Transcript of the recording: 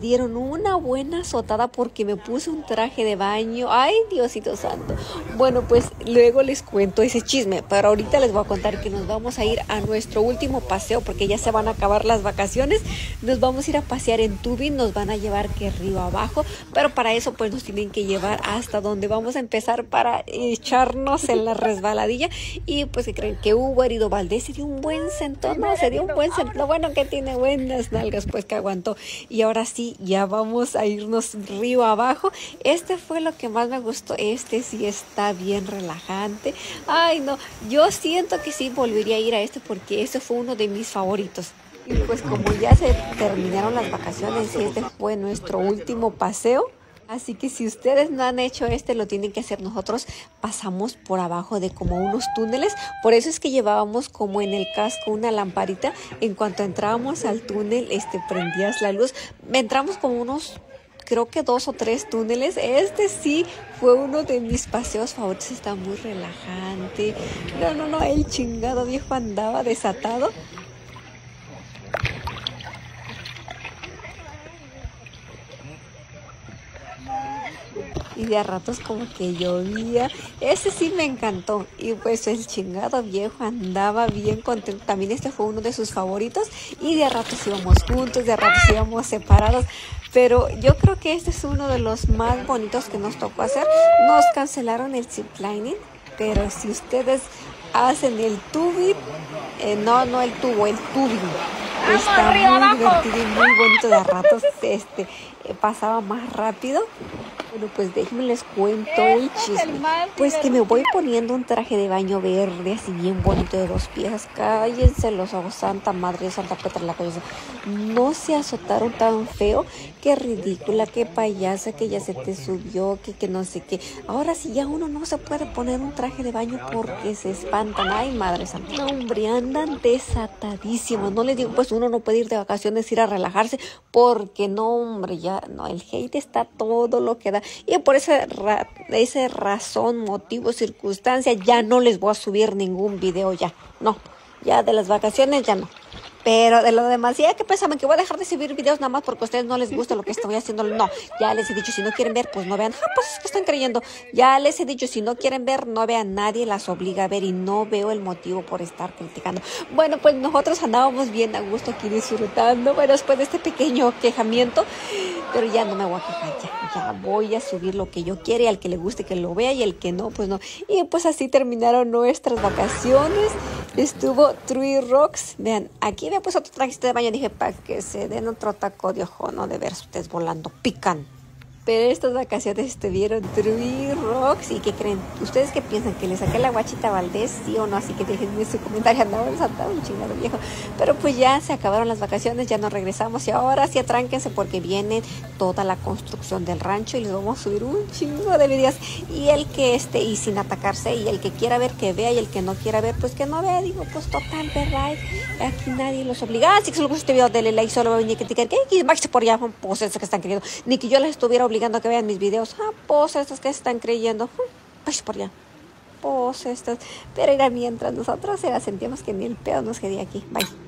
dieron una buena azotada porque me puse un traje de baño. Ay, Diosito santo. Bueno, pues luego les cuento ese chisme, pero ahorita les voy a contar que nos vamos a ir a nuestro último paseo porque ya se van a acabar las vacaciones. Nos vamos a ir a pasear en tubing, nos van a llevar que río abajo, pero para eso pues nos tienen que llevar hasta donde vamos a empezar para echarnos en la resbaladilla. Y pues que creen que Hugo Herido Valdés se dio un buen sentón, no, se dio un buen sentón, lo bueno que tiene buenas nalgas, pues que aguantó. Y ahora sí, ya vamos a irnos río abajo. Este fue lo que más me gustó. Este sí está bien relajante. Ay, no, yo siento que sí volvería a ir a este porque este fue uno de mis favoritos. Y pues como ya se terminaron las vacaciones, este fue nuestro último paseo. Así que si ustedes no han hecho lo tienen que hacer. Nosotros pasamos por abajo de como unos túneles, por eso es que llevábamos como en el casco una lamparita. En cuanto entrábamos al túnel, prendías la luz. Entramos como unos, creo que 2 o 3 túneles. Este sí fue uno de mis paseos favoritos, está muy relajante. No, el chingado viejo andaba desatado. Y de a ratos como que llovía. Ese sí me encantó. Y pues el chingado viejo andaba bien contento. También este fue uno de sus favoritos. Y de a ratos íbamos juntos, de a ratos íbamos separados. Pero yo creo que este es uno de los más bonitos que nos tocó hacer. Nos cancelaron el ziplining, pero si ustedes hacen el tubing, no el tubo, el tubing, está muy divertido y muy bonito. De a ratos pasaba más rápido. Bueno, pues déjenme les cuento el chisme. Pues que me voy poniendo un traje de baño verde, así bien bonito de 2 piezas. Cállense los ojos, Santa Madre, Santa Petra la cabeza. No se azotaron tan feo. Qué ridícula, qué payasa, que ya se te subió, que no sé qué. Ahora sí ya uno no se puede poner un traje de baño porque se espantan. Ay, Madre Santa. No, hombre, andan desatadísimos. No les digo, pues uno no puede ir de vacaciones, ir a relajarse, porque no, hombre, ya, no, el hate está todo lo que da. Y por esa razón, motivo, circunstancia, ya no les voy a subir ningún video ya. No, ya de las vacaciones ya no. Pero de lo demás, ya que pensaban que voy a dejar de subir videos nada más porque a ustedes no les gusta lo que estoy haciendo. No, ya les he dicho, si no quieren ver, pues no vean. Pues es que están creyendo. Ya les he dicho, si no quieren ver, no vean. Nadie las obliga a ver y no veo el motivo por estar criticando. Bueno, pues nosotros andábamos bien a gusto aquí disfrutando. Bueno, después de este pequeño quejamiento, pero ya no me voy a quejar, ya voy a subir lo que yo quiera y al que le guste que lo vea y el que no, pues no. Y pues así terminaron nuestras vacaciones. Estuvo Three Rocks. Vean, aquí me puse otro trajiste de baño. Dije, para que se den otro taco de ojo, no de ver ustedes volando, pican. Pero estas vacaciones estuvieron Three Rocks. ¿Y qué creen? ¿Ustedes qué piensan? ¿Que le saqué la guachita a Valdés? ¿Sí o no? Así que déjenme su comentario. Andaba desatado un chingado viejo. Pero pues ya se acabaron las vacaciones, ya nos regresamos. Y ahora sí atránquense porque viene toda la construcción del rancho. Y les vamos a subir un chingo de videos. Y el que y sin atacarse. Y el que quiera ver, que vea. Y el que no quiera ver, pues que no vea. Digo, pues total, ¿verdad? Aquí nadie los obliga. Así que si les gusta este video, denle like. Solo va a venir a criticar. ¿Qué? Máximo por allá, pues eso que están queriendo. Ni que yo les estuviera obligando a que vean mis videos. Pues estos que se están creyendo. Pues por allá. Pues estos. Pero era mientras nosotros sentíamos que ni el pedo nos quedía aquí. Bye.